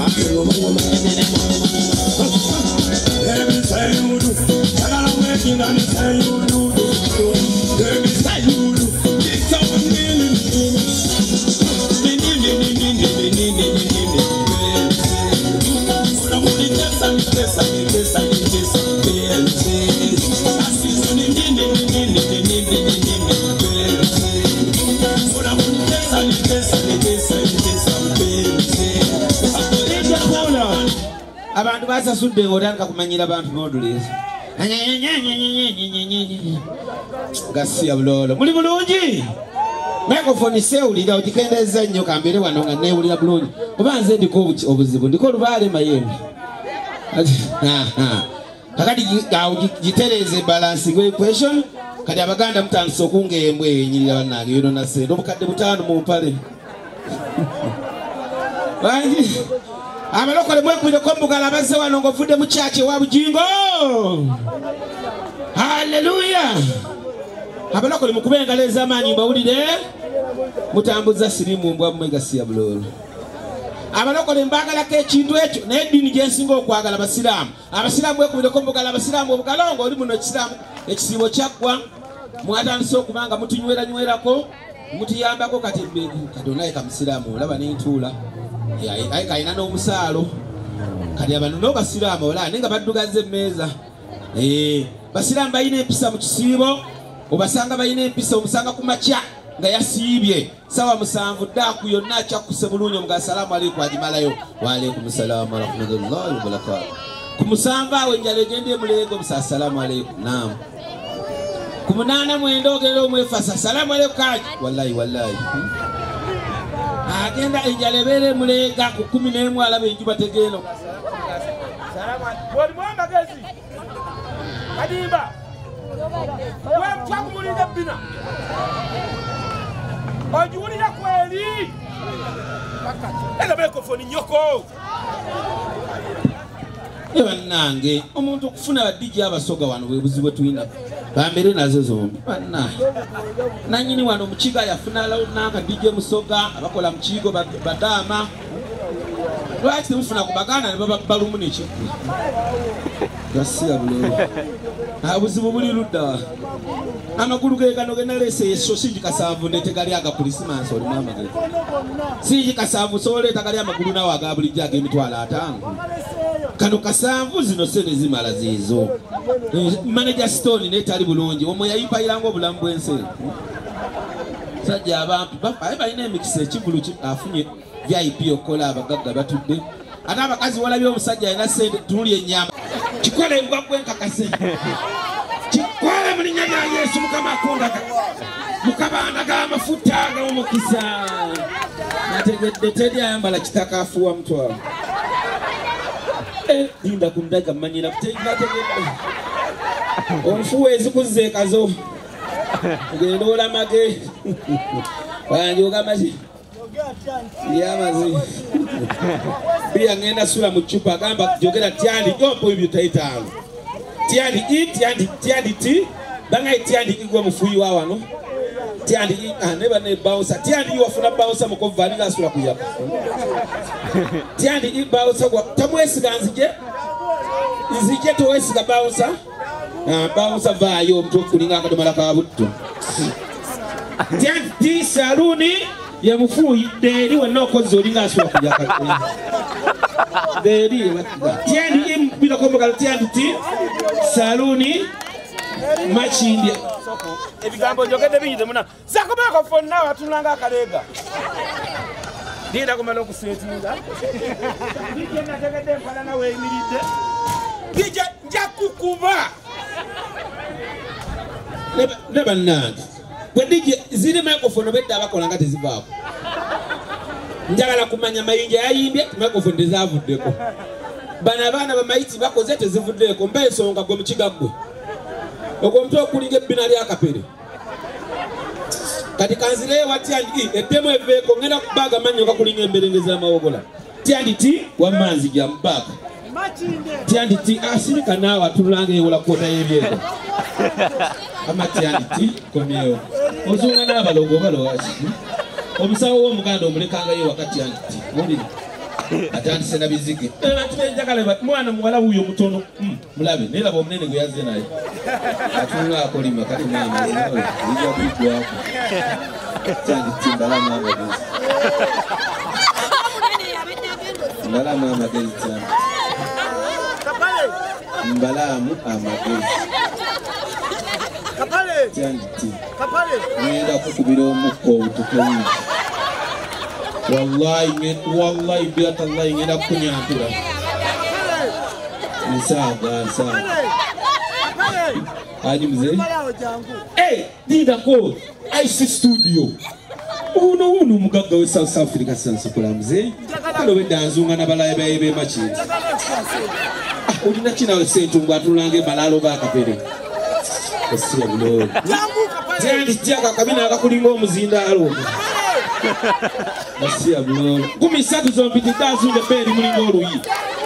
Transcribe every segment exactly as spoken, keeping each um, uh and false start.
Abantu basasudde ng'otandika kumanyira abantu modulezi gasiya bulolo muli bulungi microphone sewulira ogikendeza nnyo kambere wano nga neewulira bulungi oba nze ndiko obuzibu ndiko lubaale mayembe kakati gitereze balancing equation kati abaganda mutandise okungembwe enyirira bannange yono nasente obukadde butaano mu mpale bangi abalokole mwekubireko mbugala abazze wano ng'ovudde mu kyaki ewa bugingo haleluya abalokole mukube engalo ez'amaanyi mbawulire mutambuza sirimu mbwa mmegasiya bulolo abalokole mbagalako ekintu ekyo naye eddiini gyensinga okwagala abasiraamu abasiraamu mwekubireko mbugala abasiraamu obugalo ng'oli muno ekisiraamu ekisiibo kyaggwa mwatandise okuba nga mutunyweranywerako mutuyambako kati kati onaye kamusiraamu olaba n'entuula aye kayina n'omusaalo kati abantu n'obasiraamu olaba naye nga baddugaza emmeeza basiraamu balina empisa mu kisiibo obasanga balina empisa omusanga ku makya nga yasiibye sawa musanvu ddaaku yonna akyakkuse bulungi omuga asalaamu aleikum agimalayo waalaikum salaamu warahmatullahi wabarakatu ku musanvu awo enjala egenda emuleega omusa asalaamu aleikum naamu ku munaana mwenda ogenda omwefasa asalaamu aleikum kaji wallahi wallahi agenda enjala ebeera emuleega ku kumi n'emu alaba enjuba tegenda Kadimba, wewe chakumulira bina. Ojuulira kweli. Ega microphone nyoko. Ewa nange omuntu okufuna badiji abasoga wano bwe buzibu tuyina. Bambere nazo zombi. Bana. Nanyini wano mukiga yafuna lawo naka D J musoga abakola mukigo badama. Lwaki temufuna kubagana ne baba balumu n'eki. Gasiya bulolo. Abuzibu buli ludda. Amagulu ge gano gena lese yeso sinji kasavu netegali aga Christmas oli mama ge. Sinji kasavu sole tagali amagulu nawo aga buli jage emitwala atango. Kano kasavu zino sene zimala zizo. Manager Stone netali bulungi omwe yayipa irango bulambu bwense. Sajja abantu bafa balina emikisa ekigulu afunye V I P okola abagagga batudde. Ate abakazi walabye omusajja alina sente tunuli ennyama. Kikole mbwa kwenkakase. Kikole mu linnya lya Yesu Mukama akondaga. Mukabanda g'amafuta ag'omukisa. Nategedde teri ayambala kitaka afuwa mutwalo. Eh, linda kundaga manyina kutegategedde. Onfuwe ezikuzze kazo. Ngendo olamage. Wanjoga mazi. Yamazi. Bia ngenda sula mu chupa agamba jogera tyandi jopo ibyo taitalo. Tyandi i tyandi tyandi ti banga tyandi igwa mufuyi wa wano. Tyandi i aneba ne bouncer tyandi wafuna bouncer mu kovaliga sula kuyaka. Tyandi i bouncer kwa tamwesiga nzije. Nzije to wesiga bouncer. Ah bouncer vayo mtu kulinga akadomala ka butto. Tyandi ti saluni ya mufuyi deri wano kozo linga asura kujaka deri tiandi imbila kombo kala tiandi ti saluni machindi ebigambo jogede biyide muna zakoma ko fonna watulanga akalega dinda komalo kusetinga dije nategede mpala na we milide dije njakukuba neba neba nandi Wedije ziri microphone bedda abakola nga tezivaako. Njagala kumanya mayinja yayimbye microphone tezavuddeko. Bana abaana bamayiti bakoze tezivuddeko mba ensonga gwe mukigagwe. Ogwo mutwe okulinga ebbina lya kapere. Kati kanzire watyandi ettemu eveeko ngenda kubaga manyo kakulinga emberengeza amawogola. Tyandi ti wamanzi gya mbaga. Tyandi ti asirika naawe atulanga ewola kota y'ebyego. Amatyandi ti komyewo. Ozunga n'abalongo balowazi. Omusawo w'omuganda omulekanga ye wakati yanti. Oli atandise na bizige atubenjagala mwana muwala wuyo mutono mulabe naye laba omunene gwe yazze naye atunula akolima kali mwana ija kwigwako kyanditi mbalamu amagezi mbalamu amagezi cyane mbalamu amagezi kyanditi ngenda kukubira omukka obutuke wingi wallahi wallahi biatallahi ngenda kunyampira nsaga nsaga aji mzee eh dinda ko ice studio uno uno mugaga we South Africa sansa kula mzee kalo wedanzunga na balaye baye machini ulina china we sentu ngwatulange balalo bakapere esiya bulo jangu tiaka kabina akakulinga omuzinda alo Merci à vous. Comme ça que vous petit dans une belle moulingo lui.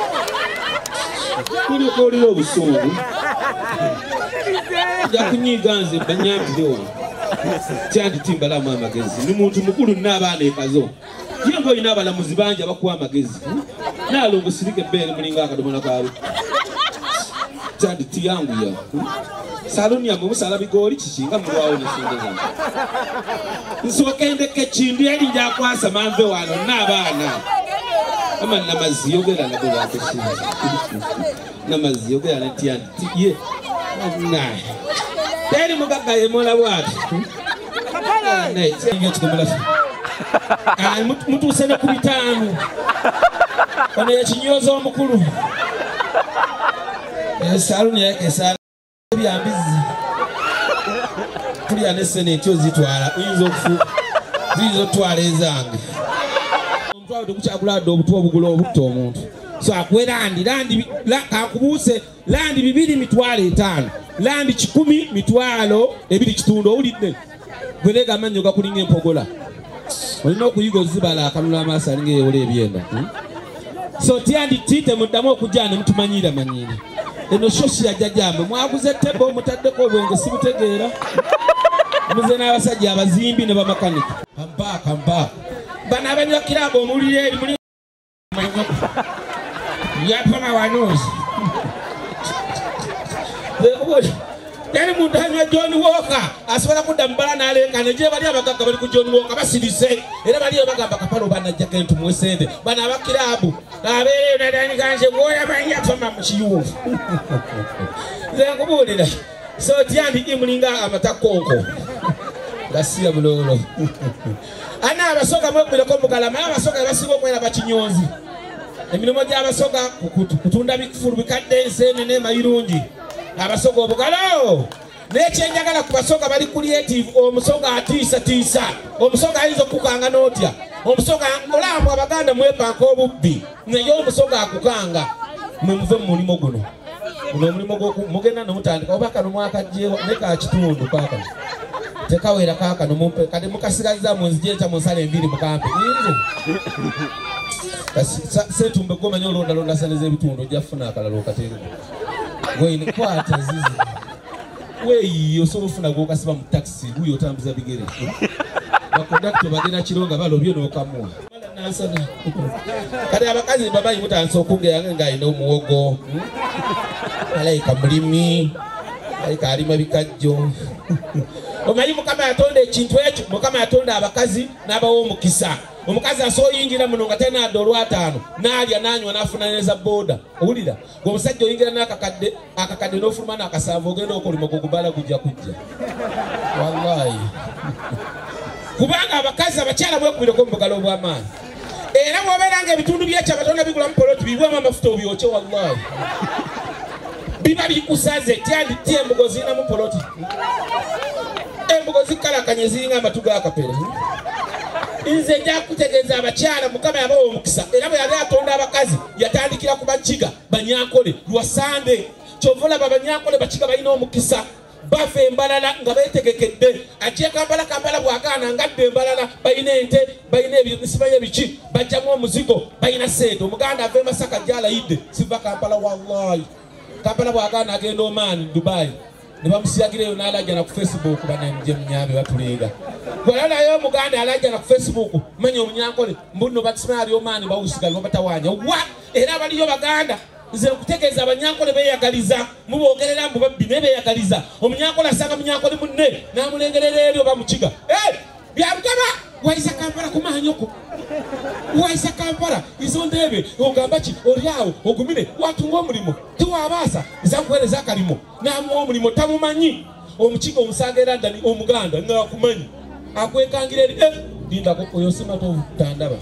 Kuri ko ri obusungu. Ya kunyiganze banyambidewa. Cyandi timbala mu magezi. Ni muntu mukuru n'abana ekazo. Yengo inabala muzibanja bakuwa magezi. Nalo ngusirike belle mulinga akadomana kawe. Cyandi tiyangu ya. Saloni ya musala bigori kishinga mwawo nisindeza. Nsokende kechindi yali nja kwasa manve wano nabana. Ama namaziyogera nabo bakeshinga. Namaziyogera ntiya ye. Nae. Teri mugaga yemola bwati. Nae, singe tukumula. Ah mutu usene kubitanu. Kono yakinyoza omukulu. Saloni yake sala byambizi kuri anesene ntyo zitwala uyinzo kufu zizo twala ezange omutwalo tekukyagula dde obutu obugula obutta omuntu so akwera andi landi kakubuse landi bibiri mitwalo etaano landi kikumi mitwalo ebiri kitundu owulidde gwerega amannyo gakulinga empogola olina okuyiga ozibala akanula amaaso alinga eyola ebyenda so tyandi tite muddamu okujja ne mutumanyira manyira eno shoshi ya jajambe mwaguze tebo mutaddeko obwenge sibutegeera muze n'abasajja abazimbi ne bamakanika kambaka mbaka bana abanywa kirabo omulire eri muli yapama wanozi yali muntu anywa John Walker asobola kudda mbala n'alenkana gye bali abagagga bali ku John Walker basirise era bali bagamba kapalo banajjako entumu esente bana abakirabu abeere nadanikanse ngoya manya fama mu kiyungu nze nkubuulira so tyandi imulinga amatakonko gasiya bulolo ana abasoga mwekubireko mugalama abasoga basiba okwera bakinyonzi emirimu gy'abasoga kutunda bikufulu bikadde enseenene mayirungi abasoga obugalo n'ekyenjagala ku basoga bali creative omusoga atiisa tiisa omusoga ayinza okukanga n'otya omusoga olambwa abaganda mwepanka obubbi naye omusoga akukanga mwemuve mu mulimo guno guno omulimo mugenda nomutandika oba kano mwakajjeewa ne ka kitundu kaakano tekawera kaakano mumpe kati mukasigaza munzijeeta munsala embiri mukampe setumbe gomanya olondalonda saneza ebitundu ojja kufuna akalala okateereko Wayne kwata zizi weyi osobola ofuna gwokasiba mu taxi guyo otambuza bigere bakondakito bagenda kironga balobye n'okamuwa kati abakazi babayi mutansa okungera ng'alina omuwogo alayika mulimi alayika alima bikajjo omanyi mukama yatonda ekintu ekyo mukama yatonda abakazi n'abawa omukisa omukazi asoyingira muno nga tenadde olwataano n'alya n'anywa n'afuna neza boda owulira gweomusajja oyingira n'akakadde akakadde n'ofuluma n'akasanvu ogenda okolima gogubala gujja kujja wallahi kubanga abakazi abakyala bwekubireko mu bugalo obw'amaanyi era bw'obeeranga ebitundu byekyo abatonda bigulamu poloti bibwemu amafuta obyoke wallahi biba bikusaze tyandi ti embugo zirinamu poloti embugo zikalakanye ziringa amatu g'akapere nze nja kutegeeza abakyala mukama yabawa omukisa era bwe yali atonda abakazi yatandikira ku bakiga banyankole lwasande kyova olaba banyankole bakiga balina omukisa bafa embalala nga beetegekedde ajje kampala kampala bwagaana ngadde embalala balina ente balina ebisibayo ebiki bajjamu omuzigo balina sente omuganda ava emasaka gy'alayidde siva kampala wallahi kampala bwagaana agenda omaani dubai ne bamusiyagireyo n'alajjana ku Facebook banamuje munyambe batuleega gwalalayo omuganda alajjana ku Facebook manya omunyankole mbuno batisima ali omaani bawusigali babatawanya wa era abaliyo baganda nze okutegeeza abanyankole beeyagaliza mubogerera mbu babbi ne beeyagaliza omunyankole asanga munyankole munne n'amulengerera eri oba mukiga byabugaba waisa Kampala kumanyoko waisa Kampala izo ndebe ogamba ki oliawo ogumire watunga omulimo tiwabaasa zakuweereza akalimo namu omulimo tamumanyi omukiga omusanga era ndani omuganda ngaakumanyi akwekangira eri eh lindako oyo simatovu tandaba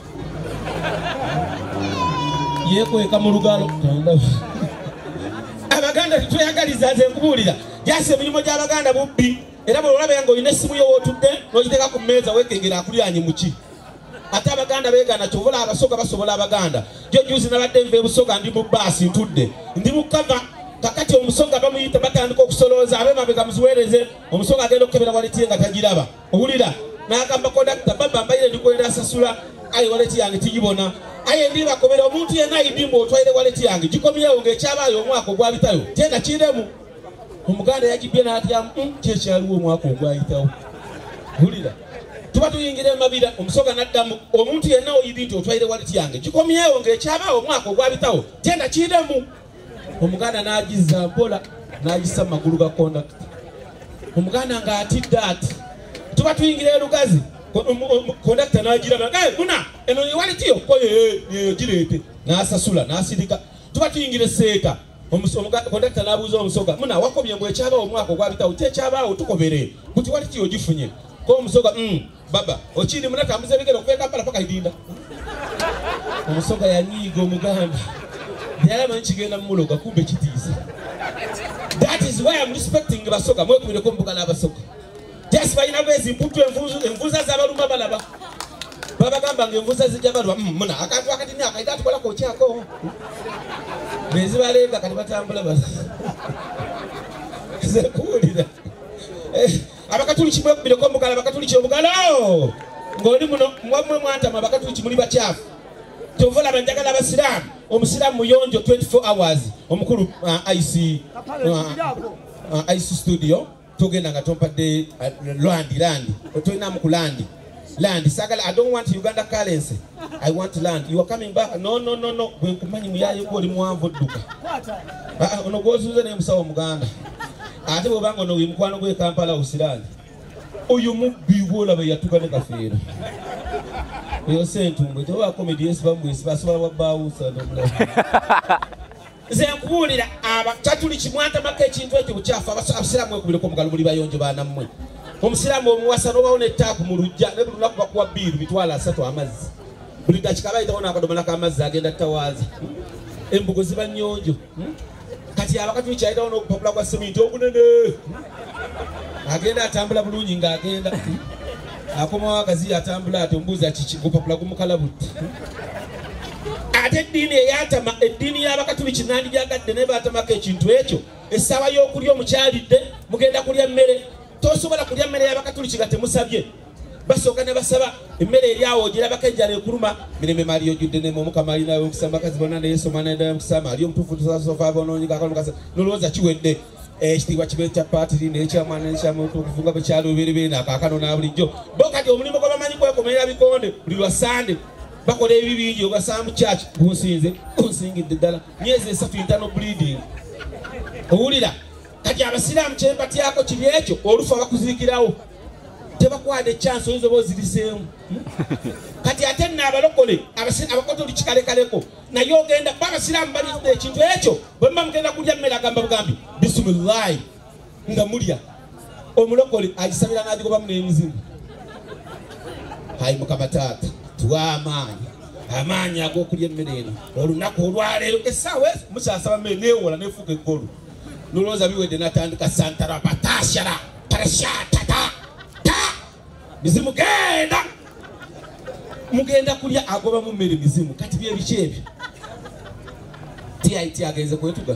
yekweka mu lugalo tandaba abaganda tweyagaliza nze nkubuulira jase emirimu gy'abaganda bubbi era bwe olabe nga olina essimu yo wootudde n'ogiteeka ku mmeeza weekengera akulyanye muki ate abaganda beegana kyobola abasoga basobola abaganda jo juzi nabadde nva ebusoga ndi mu baasi ntudde ndi mu kava kakati omusonga bamuyita batandika okusolooza abe mabega muziweereze omusonga agenda okukebera waleti nga tagiraba owulira n'agamba kondakita baba mbayire ndikolera asasula ayi waleti yange tigibona aye ndi bakobera omuntu yenna ayidimba otwaire waleti yange gikomyewo ng'ekyabaayo omwaka ogwabitayo tenda kiremu omuganda yagibye n'atyamu kyekyaliwo omwaka ogwayitawo hulira tuba tuyingira emabira omusonga n'addamu omuntu yenna oyidi nti otwaire waleti yange gikomyewo ng'ekyabaayo omwaka ogwabitawo tenda kiremu omuganda n'agizza mpola n'agissa mu magulu ga kondakita omuganda ng'atidde ati tuba tuyingira erugazi kondakita n'agiraba gaye muna eno yewalitiyo koye gireete n'asasula n'asirika tuba tuyingira eseeka kondakita n'abuuza omusoga muna wakobye mbwe ekyabaawo omwaka ogwabitawo kyekyabaawo tukobere kuti walitiyo ogifunye ko omusoga baba okiri muna tambuza ebigere okuva e Kampala paka idinda omusoga yanyiiga omuganda yalamanyi kigenda mumuloga kumbe kitiisa that is why I'm respecting basoga mwekubireko mbuga n'abasoga just balina bwezi mputu envuza z'abaluma balaba babagamba ng'envuza zijja balwa muna akantu akati ni akaita atukolako okyako nezibalenga kati batambula ze kuwulira abakatuliki mwekubireko mbugala abakatuliki omugalo ng'oli muno mwamwe mwantama abakatuliki muli bakyafu tovola banjagala abasiraamu omusiraamu muyonjo twenty-four hours omukulu I C I C studio togenda nga tompadde land land otolinamu ku land land sagala I don't want Uganda currency I want land you are coming back no no no no bwe nkumanyi muyaye ko oli muwanvu dduka ah ono gozuze ne musawo muganda ate bobanga ono wimukwano gwe Kampala usirani oyo mubbi bwolaba yatuka ne kafeera oyo sentumbwe toba comedy esibamwe sibasobola wabawusa nomula ze nkubuulira abakatuli kimwanta maka ekintu ekyo bukyafu abasiraamu ekubireko omugalo muli bayonjo baana mmwe omusiraamu omuwasa n'obawo n'ettaapu mu lujja ne buli lunaku bakuwa bbiiru mitwalo asatu amazzi buli dakika bayitawo n'akadomola k'amazzi agenda ttawaaza embugo ziba nnyonjo kati abakatuli kyayitawo n'obupapula bwa seminti ogunene agenda atambula bulungi ng'agenda akomawo agazi atambula ati ombuuza kiki gupapula gumukalabudde ate eddiini eyatama eddiini y'abakatuliki nandi gyagadde naye baatamako ekintu ekyo essaawa y'okulya omukyalidde mugenda kulya mmere tosobola kulya mmere y'abakatuliki nga temusabye basooka ne basaba emmere eri awo ogirabako enjala ekuluma mirembe maali ojjudde ne omukama alinayo okusamba kazi bonna neyesoma naddala mukusama ali omutuufu tusasofa bonoonyigakanomukasa nolowooza kiwedde ekitiibwa kibe kya paatiri nekyamwana nekyamutuukufu nga bwe kyalubiribiri nakaakano na bulijjo bo kati omulimu gwe bamanyi kwekomerera bikonde buli lwa sande bakola ebi bingi ogasaamu kyaki gunsinze gunsingidde ddala myezi esatu intano bleeding owulira kati abasiraamu kyebatyako kiri ekyo olufu abakuziikirawo tebakwadde chance oyinza oba oziriseemu kati ate nno abalokole abakatoliki kalekaleko naye ogenda babasiraamu balidde ekintu ekyo bwe muba mugenda kulya mmere agamba bugambi bisimillahi nga mulya omulokole agisabira n'agigobamu n'emizimu hayi mukama taata tuwa amaanyi amaanyi ag'okulya emmere eno olunaku olwaleero essaawa ezo mukyasaba mmere neewola neefuuka eggolu nolowooza biwedde natandika santara patashara parashatata ta mizimu genda mugenda kulya agobamu mmere mizimu kati byebiki ebyo tit agenze kwetuga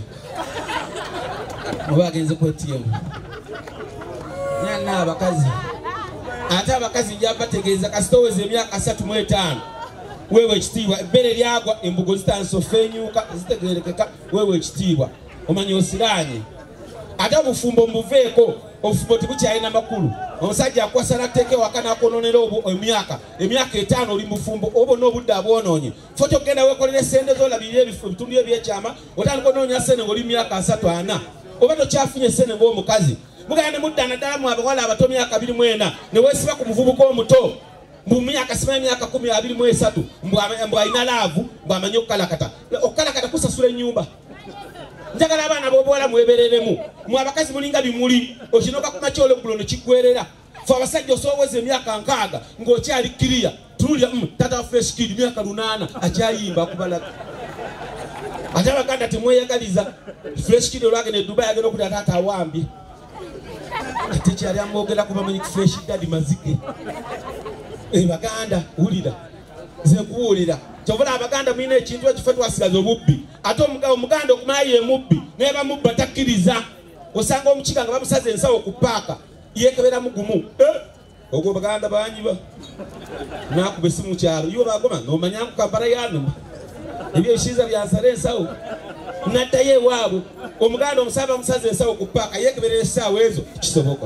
oba agenze kwetiyemu nyana abakazi ate abakazi njabategeeza kasitoweza emyaka asatu mu etaano wewe ekitiibwa ebbere lyagwa embugo zitandise ofenyuuka zitegerekeka wewe ekitiibwa omanyi osiranye ate obufumbo mbuveeko obufumbo tebukyalina makulu omusajja akwasala teke wakana akononera obwo emyaka emyaka etaano oli mufumbo obo n'obudde abwonoonye fo kyogenda weekolera esente z'olabirira ebitundu ebyekyama otandika onoonya sente ng'oli myaka asatu ana oba tokyafunye sente ng'omukazi mugenda ne mudda naddala mu abawala abato myaka abiri mu ena ne weesiba ku muvubuka omuto mbu myaka sima emyaka kumi abiri mu esatu mbu alina laavu mbu amanyi okukalakata okukalakata kusasula ennyumba njagala abaana b'obuwala mwebereremu mwe abakazi mulinga bimuli okinoka ku makya olweggulo ne kiggwerera fe abasajja osooweza emyaka nkaaga ng'okyali kiriya tunulya tata wa fresh kid myaka lunaana akyayimba akubalaga ate abaganda temweyagaliza fresh kid olwagenda e Dubai agenda okuli ataata awambye ate kyali amwogera ku bamanyi fresh dadi mazike baganda wulira nze nkuwulira kyovula abaganda mulina ekintu ekife twasigaza obubbi ate omuganda okumala ye mubbi naye bamubba takkiriza osanga omukiga nga bamusaza ensawo ku paaka yeekeberamu gumu ogwo baganda banyiba nakuba essimu mu kyalo yo bagoma nomanyanku kampala yanuma ebyo ebisiiza byansala ensawo naddayo ewaabwe omuganda omusaba bamusaza ensawo ku paaka yeekeberera essaawa ezo kisoboka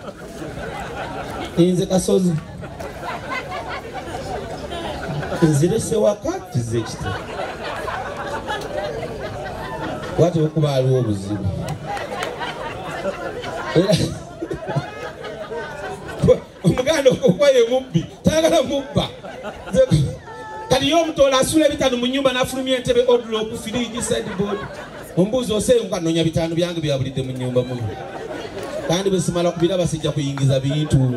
nze kasozi nzirese wakati zekita wati okuba aliwo obuzibu omuganda okuba ye mubbi tayagala mubba kati yo omutola asula ebitaano mu nnyumba n'afulumya entebe odula okufiriji sideboard ombuuzi osenguka nonya bitaano byange byabulidde mu nnyumba muno kandi bwe simala kubira basijja kuyingiza bintu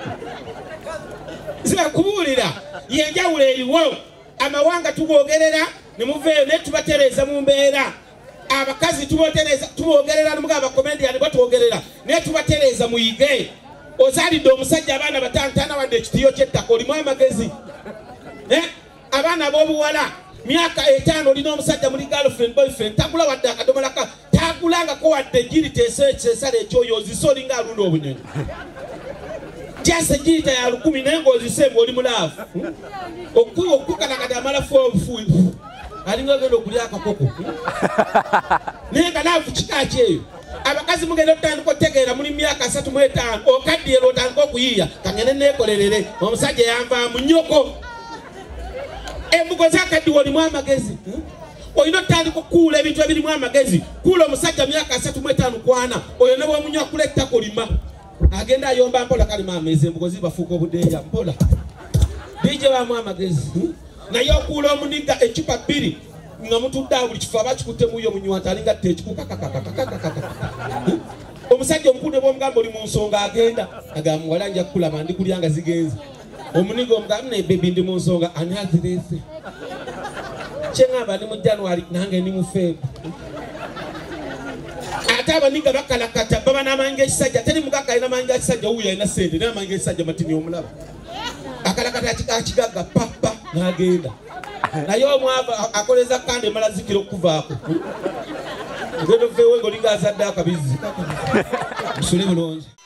zikubuulira yenjawulo eriwo amawanga tugogerera ne muveeyo naye tubatereeza mu mbeera abakazi tubogerera nemuga abakomendiyani batwogerera naye tubatereeza muyige ozaalidde omusajja abaana batantana wadde ekitiyo ky'ettaka olimu amagezi abaana b'obuwala myaka etaano olina omusajja muli girlfriend boyfriend tagula wadde akadomolaka tagulangako wadde giri tesesala ekyoyo ozise olinga alunda obunyonyi jase jirita ya lukumi naye ng'ozisemba oli mulaafu okukalakata amalafu obufu alinga ogenda okulya akakoko naye nga laafu kika kyeyo abakazi mugenda otandika otegeera muli myaka asatu mu etaano okaddiyera otandika okuyiiya kangende neekolerere omusajja yanvaamu nnyoko embugo zakaddiwa olimu amagezi olina otandika okukuula ebintu ebirimu amagezi kuula omusajja myaka asatu mu etaano kwana oyo ne bwomunywa kula ettako lima agenda ayomba mpola kali mama ezembugo zibafuuka obudeeya mpola bijje bamu amagezi naye okuula omuniga ecupa bbiri nga mutudde awo buli kifo abakikutte muyo munywata alinga tte ekikuka omusajja omukulu ne bwomugamba oli mu nsonga agenda agamba wala nja kukulaba ndi kulya nga zigenze omuniga omugamba naye bebi ndi mu nsonga ani azireese kyeŋŋamba ndi mu January nange ndi mu February ate abaniga bakalakata baba n'amanyi g'ekisajja teri mugagga alina amanyi g'ekisajja wuuyo alina ssente naye amanyi g'ekisajja matini omulaba akalakata akigagga papa n'agenda naye omwava akoleza kandi emala zikira okuvaako ngendo veewe ng'olinga azadde akabizi musule bulungi.